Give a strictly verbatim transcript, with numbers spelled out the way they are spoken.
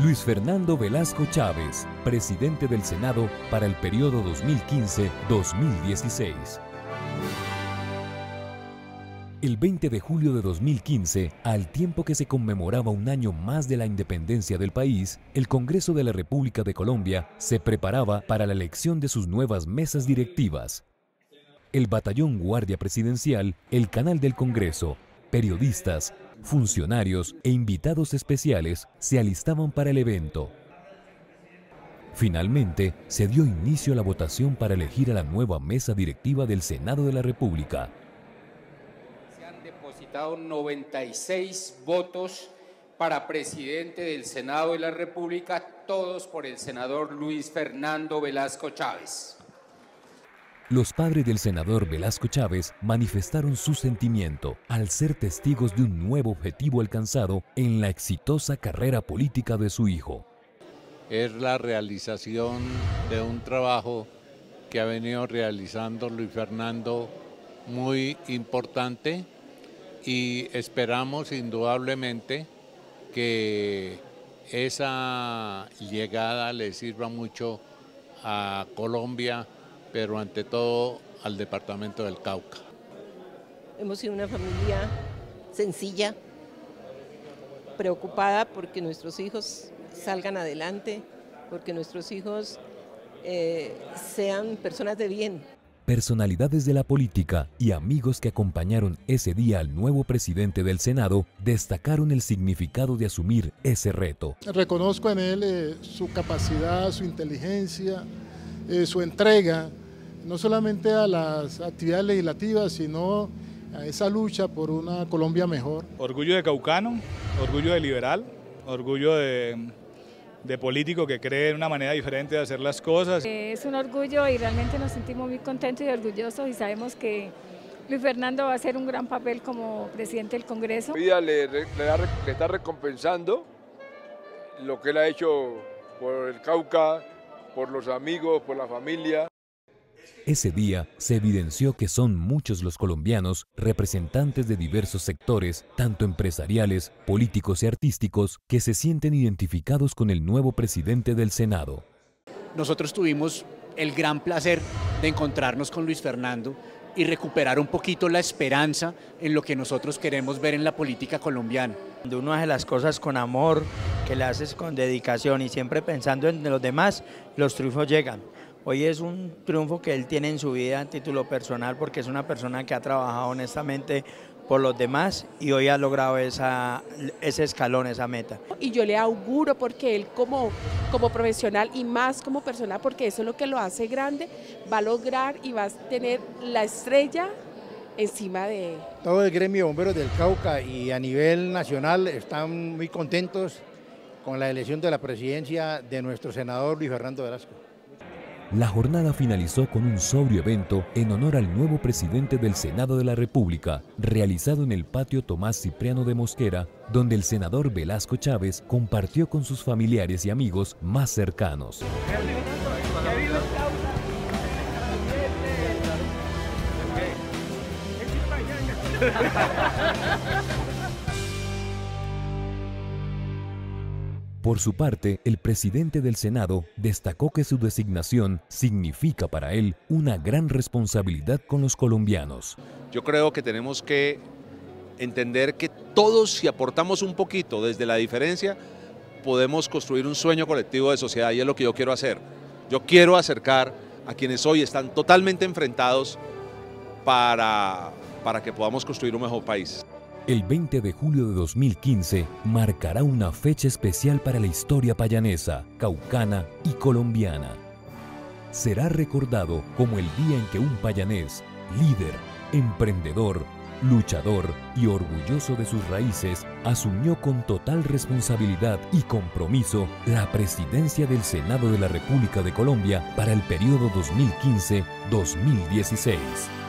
Luis Fernando Velasco Chávez, presidente del Senado para el periodo dos mil quince a dos mil dieciséis. El veinte de julio de dos mil quince, al tiempo que se conmemoraba un año más de la independencia del país, el Congreso de la República de Colombia se preparaba para la elección de sus nuevas mesas directivas. El Batallón Guardia Presidencial, el Canal del Congreso, periodistas, funcionarios e invitados especiales se alistaban para el evento. Finalmente, se dio inicio a la votación para elegir a la nueva mesa directiva del Senado de la República. Se han depositado noventa y seis votos para presidente del Senado de la República, todos por el senador Luis Fernando Velasco Chávez. Los padres del senador Velasco Chávez manifestaron su sentimiento al ser testigos de un nuevo objetivo alcanzado en la exitosa carrera política de su hijo. Es la realización de un trabajo que ha venido realizando Luis Fernando muy importante y esperamos indudablemente que esa llegada le sirva mucho a Colombia, pero ante todo al departamento del Cauca. Hemos sido una familia sencilla, preocupada porque nuestros hijos salgan adelante, porque nuestros hijos eh, sean personas de bien. Personalidades de la política y amigos que acompañaron ese día al nuevo presidente del Senado destacaron el significado de asumir ese reto. Reconozco en él eh, su capacidad, su inteligencia, eh, su entrega, no solamente a las actividades legislativas, sino a esa lucha por una Colombia mejor. Orgullo de caucano, orgullo de liberal, orgullo de, de político que cree en una manera diferente de hacer las cosas. Es un orgullo y realmente nos sentimos muy contentos y orgullosos y sabemos que Luis Fernando va a hacer un gran papel como presidente del Congreso. La vida le, le, le está recompensando lo que él ha hecho por el Cauca, por los amigos, por la familia. Ese día se evidenció que son muchos los colombianos, representantes de diversos sectores, tanto empresariales, políticos y artísticos, que se sienten identificados con el nuevo presidente del Senado. Nosotros tuvimos el gran placer de encontrarnos con Luis Fernando y recuperar un poquito la esperanza en lo que nosotros queremos ver en la política colombiana. Cuando uno hace las cosas con amor, que las haces con dedicación y siempre pensando en los demás, los triunfos llegan. Hoy es un triunfo que él tiene en su vida a título personal porque es una persona que ha trabajado honestamente por los demás y hoy ha logrado esa, ese escalón, esa meta. Y yo le auguro porque él como, como profesional y más como persona, porque eso es lo que lo hace grande, va a lograr y va a tener la estrella encima de él. Todo el gremio de bomberos del Cauca y a nivel nacional están muy contentos con la elección de la presidencia de nuestro senador Luis Fernando Velasco. La jornada finalizó con un sobrio evento en honor al nuevo presidente del Senado de la República, realizado en el patio Tomás Cipriano de Mosquera, donde el senador Velasco Chávez compartió con sus familiares y amigos más cercanos. Por su parte, el presidente del Senado destacó que su designación significa para él una gran responsabilidad con los colombianos. Yo creo que tenemos que entender que todos, si aportamos un poquito desde la diferencia, podemos construir un sueño colectivo de sociedad y es lo que yo quiero hacer. Yo quiero acercar a quienes hoy están totalmente enfrentados para, para que podamos construir un mejor país. El veinte de julio de dos mil quince marcará una fecha especial para la historia payanesa, caucana y colombiana. Será recordado como el día en que un payanés, líder, emprendedor, luchador y orgulloso de sus raíces, asumió con total responsabilidad y compromiso la presidencia del Senado de la República de Colombia para el periodo dos mil quince a dos mil dieciséis.